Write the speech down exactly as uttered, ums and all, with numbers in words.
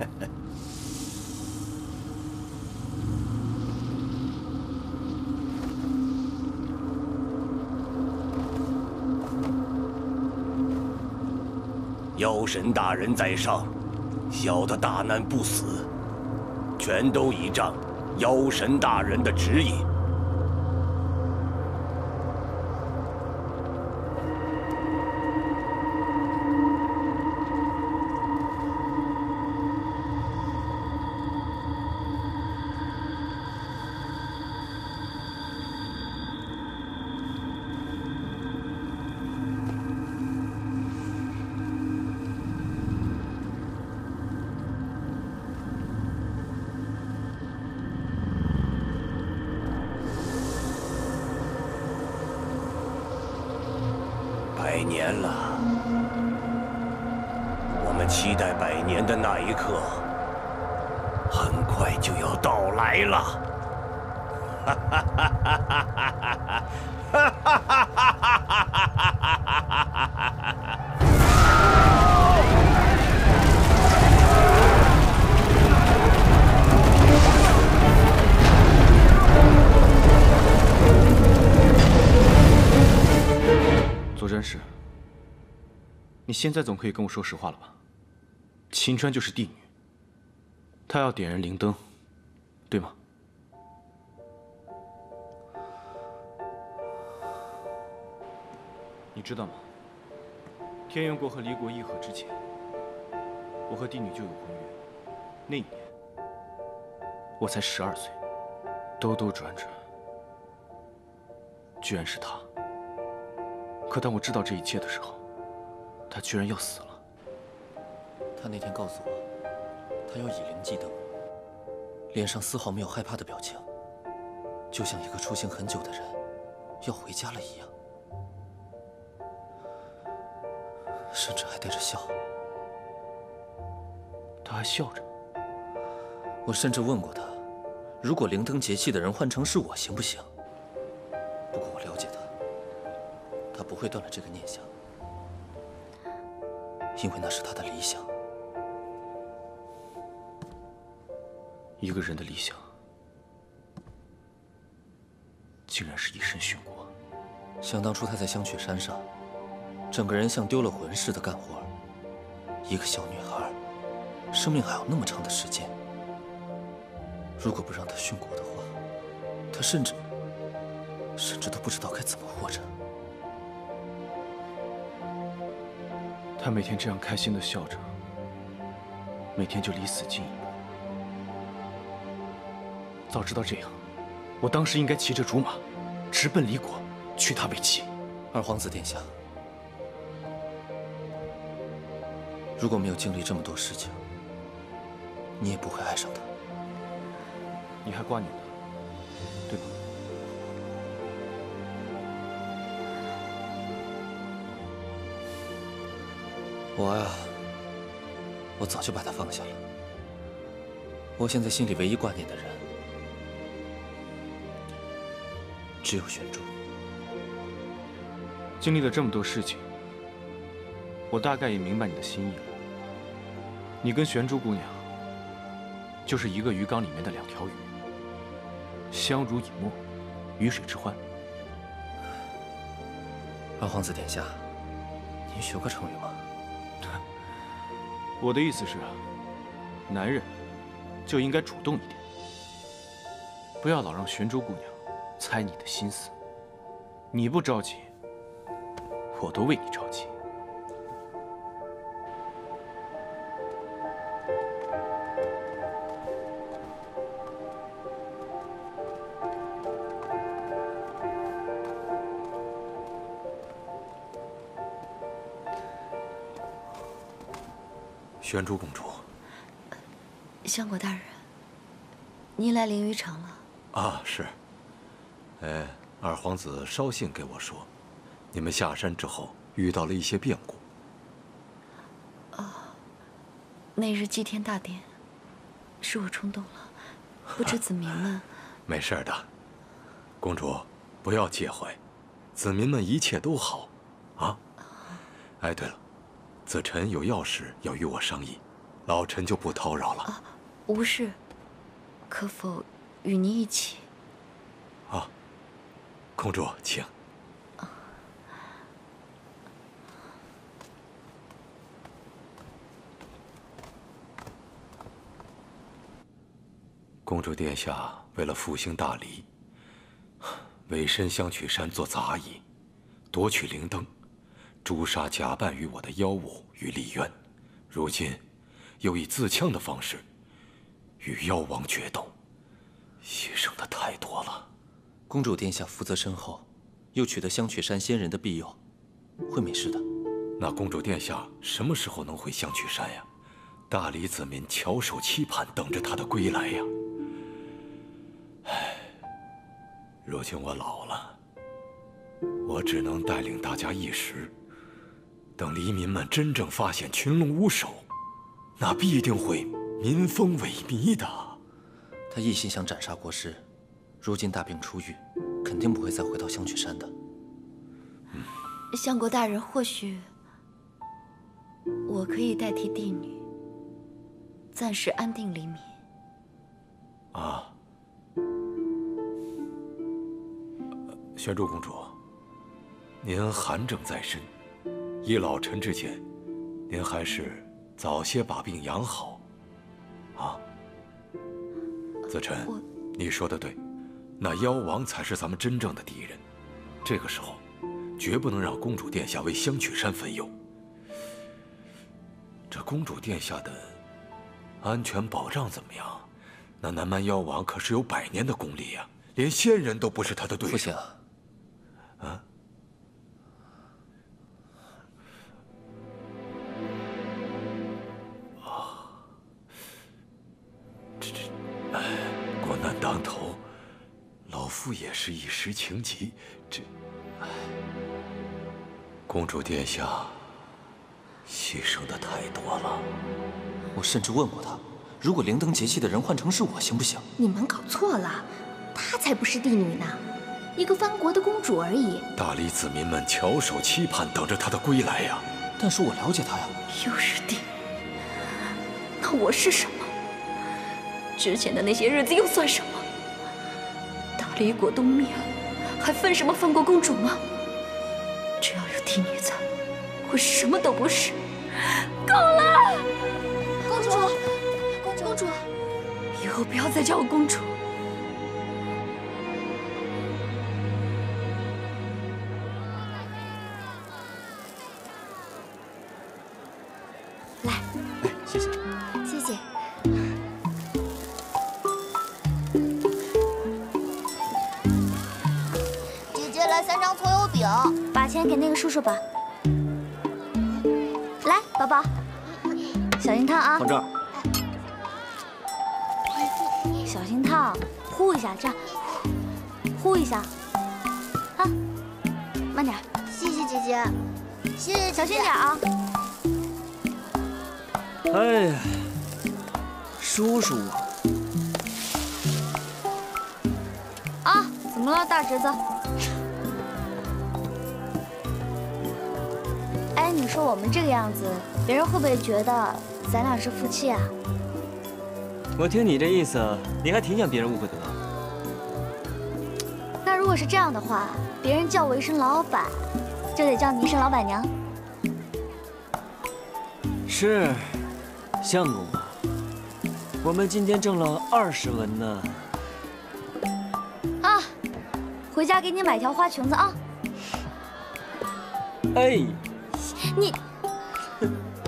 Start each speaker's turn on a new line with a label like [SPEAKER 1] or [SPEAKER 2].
[SPEAKER 1] 妖神大人在上，小的大难不死，全都倚仗妖神大人的指引。 百年了，我们期待百年的那一刻，很快就要到来了。哈哈哈哈哈哈！哈哈哈哈哈！
[SPEAKER 2] 左真是，你现在总可以跟我说实话了吧？秦川就是帝女，她要点燃灵灯，对吗？你知道吗？天元国和离国议和之前，我和帝女就有婚约。那一年，我才十二岁，兜兜转转，居然是她。 可当我知道这一切的时候，他居然要死了。
[SPEAKER 3] 他那天告诉我，他要以灵祭灯，脸上丝毫没有害怕的表情，就像一个出行很久的人要回家了一样，甚至还带着笑。
[SPEAKER 2] 他还笑着。
[SPEAKER 3] 我甚至问过他，如果灵灯节气的人换成是我，行不行？不过我了解他。 他不会断了这个念想，因为那是他的理想。
[SPEAKER 2] 一个人的理想，竟然是一身殉国。
[SPEAKER 3] 想当初他在香雪山上，整个人像丢了魂似的干活。一个小女孩，生命还有那么长的时间。如果不让她殉国的话，她甚至甚至都不知道该怎么活着。
[SPEAKER 2] 他每天这样开心的笑着，每天就离死近一步。早知道这样，我当时应该骑着竹马，直奔离国，娶她为妻。
[SPEAKER 3] 二皇子殿下，如果没有经历这么多事情，你也不会爱上他。
[SPEAKER 2] 你还挂念他，对吧？
[SPEAKER 3] 我呀，我早就把他放下了。我现在心里唯一挂念的人，只有玄珠。
[SPEAKER 2] 经历了这么多事情，我大概也明白你的心意了。你跟玄珠姑娘，就是一个鱼缸里面的两条鱼，相濡以沫，鱼水之欢。
[SPEAKER 3] 二皇子殿下，您学过成语吗？
[SPEAKER 2] 我的意思是，男人就应该主动一点，不要老让玄珠姑娘猜你的心思。你不着急，我都为你着急。
[SPEAKER 4] 玄珠公主，
[SPEAKER 5] 相国大人，您来灵鱼城了？
[SPEAKER 4] 啊，是。哎，二皇子捎信给我说，你们下山之后遇到了一些变故。
[SPEAKER 5] 哦，那日祭天大典，是我冲动了，不知子民们。
[SPEAKER 4] 没事的，公主，不要介怀，子民们一切都好，啊。哎，对了。 子臣有要事要与我商议， 老臣就不叨扰了。
[SPEAKER 5] 啊，无事，可否与您一起？
[SPEAKER 4] 啊，公主，请。公主殿下为了复兴大理，委身香曲山做杂役，夺取灵灯，诛杀假扮于我的妖物与丽渊，如今又以自戕的方式与妖王决斗，牺牲的太多了。
[SPEAKER 3] 公主殿下福泽深厚，又取得香雪山仙人的庇佑，会没事的。
[SPEAKER 4] 那公主殿下什么时候能回香曲山呀？大理子民翘首期盼，等着她的归来呀。唉，如今我老了，我只能带领大家一时。等黎民们真正发现群龙无首，那必定会民风萎靡的。
[SPEAKER 3] 他一心想斩杀国师，如今大病初愈，肯定不会再回到香雪山的。
[SPEAKER 5] 嗯，相国大人，或许我可以代替帝女，暂时安定黎民。
[SPEAKER 4] 啊。玄珠公主，您寒症在身，依老臣之见，您还是早些把病养好。啊，子辰，你说的对，那妖王才是咱们真正的敌人。这个时候，绝不能让公主殿下为香曲山分忧。这公主殿下的安全保障怎么样？那南蛮妖王可是有百年的功力呀，连仙人都不是他的对手。
[SPEAKER 3] 父亲啊，
[SPEAKER 4] 啊？啊！这这，哎，国难当头，老夫也是一时情急。这，哎，公主殿下牺牲的太多了。
[SPEAKER 3] 我甚至问过他，如果灵灯节气的人换成是我，行不行？
[SPEAKER 6] 你们搞错了，她才不是帝女呢，一个藩国的公主而已。
[SPEAKER 4] 大理子民们翘首期盼，等着她的归来呀。
[SPEAKER 3] 但是我了解她呀。
[SPEAKER 5] 又是帝女，那我是什么？之前的那些日子又算什么？大理国都灭了，还分什么藩国公主吗？只要有帝女在，我什么都不是。够了！
[SPEAKER 6] 公主，公主，公主，
[SPEAKER 5] 以后不要再叫我公主。
[SPEAKER 6] 来，
[SPEAKER 3] 哎，谢谢，
[SPEAKER 6] 谢谢。
[SPEAKER 7] 姐姐来三张葱油饼，
[SPEAKER 6] 把钱给那个叔叔吧。来，宝宝，小心烫啊！
[SPEAKER 3] 放这儿。
[SPEAKER 6] 小心烫，呼一下，这样，呼一下，啊，慢点。
[SPEAKER 7] 谢谢姐姐，谢谢姐姐。
[SPEAKER 6] 小心点啊！
[SPEAKER 8] 哎呀，叔叔
[SPEAKER 6] 啊！啊，怎么了，大侄子？哎，你说我们这个样子，别人会不会觉得咱俩是夫妻啊？
[SPEAKER 8] 我听你这意思，你还挺想别人误会的呢。
[SPEAKER 6] 那如果是这样的话，别人叫我一声老板，就得叫你一声老板娘。
[SPEAKER 8] 是，相公啊，我们今天挣了二十文呢。
[SPEAKER 6] 啊，回家给你买条花裙子啊。
[SPEAKER 8] 哎，
[SPEAKER 6] 你，